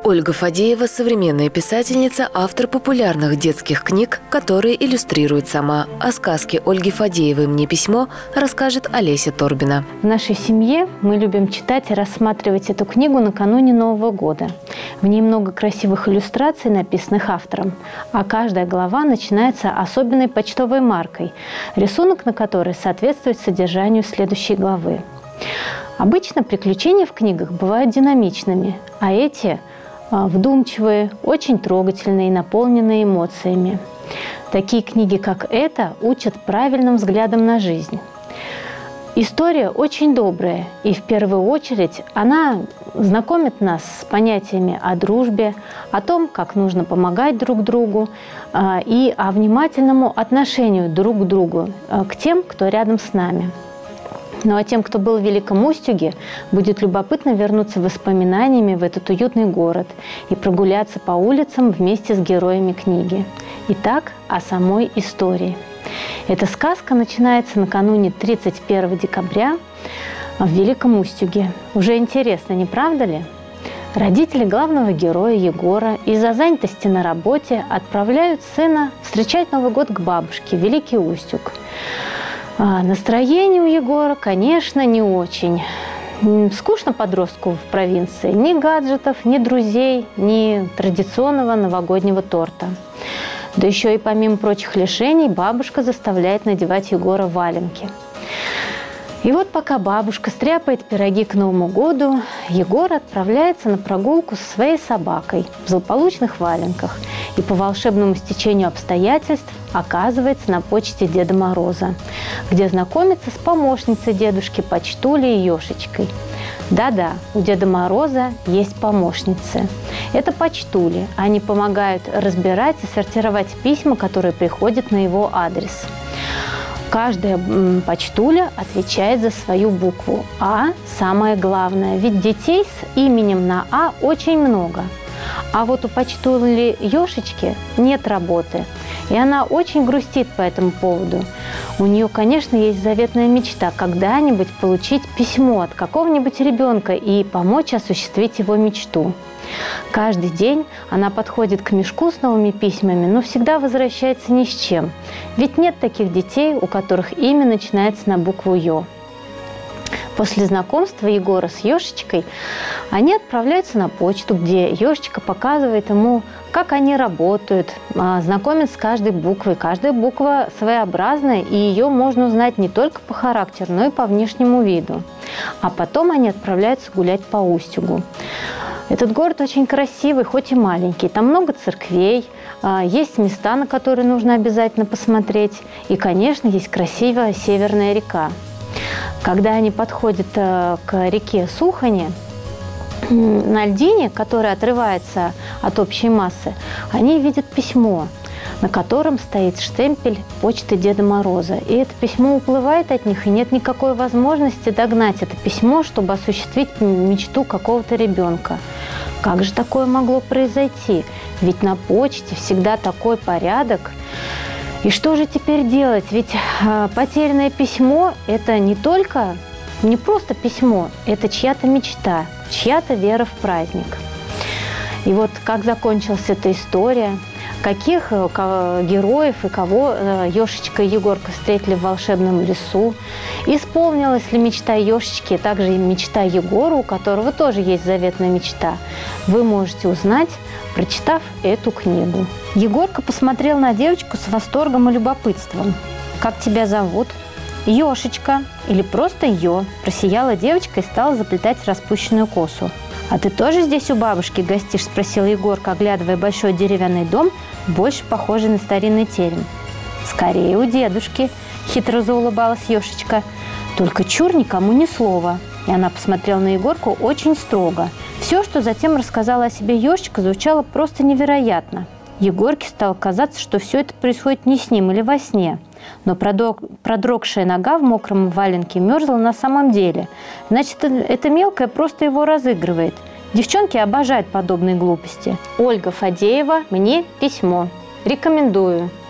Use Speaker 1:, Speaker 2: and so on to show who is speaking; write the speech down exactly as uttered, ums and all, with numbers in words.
Speaker 1: Ольга Фадеева – современная писательница, автор популярных детских книг, которые иллюстрирует сама. О сказке Ольги Фадеевой «Мне письмо» расскажет Олеся Торбина.
Speaker 2: В нашей семье мы любим читать и рассматривать эту книгу накануне Нового года. В ней много красивых иллюстраций, написанных автором, а каждая глава начинается особенной почтовой маркой, рисунок на которой соответствует содержанию следующей главы. Обычно приключения в книгах бывают динамичными, а эти – вдумчивые, очень трогательные и наполненные эмоциями. Такие книги, как эта, учат правильным взглядом на жизнь. История очень добрая, и в первую очередь она знакомит нас с понятиями о дружбе, о том, как нужно помогать друг другу, и о внимательному отношению друг к другу, к тем, кто рядом с нами. Ну а тем, кто был в Великом Устюге, будет любопытно вернуться воспоминаниями в этот уютный город и прогуляться по улицам вместе с героями книги. Итак, о самой истории. Эта сказка начинается накануне тридцать первого декабря в Великом Устюге. Уже интересно, не правда ли? Родители главного героя Егора из-за занятости на работе отправляют сына встречать Новый год к бабушке в Великий Устюг. А настроение у Егора, конечно, не очень. Скучно подростку в провинции. Ни гаджетов, ни друзей, ни традиционного новогоднего торта. Да еще и помимо прочих лишений бабушка заставляет надевать Егора валенки. И вот пока бабушка стряпает пироги к Новому году, Егор отправляется на прогулку со своей собакой в злополучных валенках и по волшебному стечению обстоятельств оказывается на почте Деда Мороза, где знакомится с помощницей дедушки Почтулей Ёшечкой. Да-да, у Деда Мороза есть помощницы. Это почтули. Они помогают разбирать и сортировать письма, которые приходят на его адрес. Каждая почтуля отвечает за свою букву. А самое главное, ведь детей с именем на А очень много. А вот у почтули Ёшечки нет работы, и она очень грустит по этому поводу. У нее, конечно, есть заветная мечта когда-нибудь получить письмо от какого-нибудь ребенка и помочь осуществить его мечту. Каждый день она подходит к мешку с новыми письмами, но всегда возвращается ни с чем. Ведь нет таких детей, у которых имя начинается на букву «Ё». После знакомства Егора с Ёшечкой они отправляются на почту, где Ёшечка показывает ему, как они работают, знакомит с каждой буквой. Каждая буква своеобразная, и ее можно узнать не только по характеру, но и по внешнему виду. А потом они отправляются гулять по Устюгу. Этот город очень красивый, хоть и маленький. Там много церквей, есть места, на которые нужно обязательно посмотреть. И, конечно, есть красивая Северная река. Когда они подходят к реке Сухани, на льдине, которая отрывается от общей массы, они видят письмо, на котором стоит штемпель почты Деда Мороза. И это письмо уплывает от них, и нет никакой возможности догнать это письмо, чтобы осуществить мечту какого-то ребенка. Как же такое могло произойти? Ведь на почте всегда такой порядок. И что же теперь делать? Ведь э, потерянное письмо – это не только, не просто письмо, это чья-то мечта, чья-то вера в праздник. И вот как закончилась эта история, каких героев и кого Ёшечка и Егорка встретили в волшебном лесу, исполнилась ли мечта Ёшечки, также и мечта Егора, у которого тоже есть заветная мечта, вы можете узнать, прочитав эту книгу. Егорка посмотрел на девочку с восторгом и любопытством. «Как тебя зовут?» «Ёшечка» или просто «Ё», просияла девочка и стала заплетать распущенную косу. «А ты тоже здесь у бабушки гостишь?» – спросил Егорка, оглядывая большой деревянный дом, больше похожий на старинный терем. «Скорее у дедушки», – хитро заулыбалась Ёшечка. «Только чур никому ни слова». И она посмотрела на Егорку очень строго. Все, что затем рассказала о себе Ёшечка, звучало просто невероятно. Егорке стало казаться, что все это происходит не с ним или во сне. Но продрогшая нога в мокром валенке мерзла на самом деле. Значит, эта мелкая просто его разыгрывает. Девчонки обожают подобные глупости. Ольга Фадеева «Мне письмо». Рекомендую.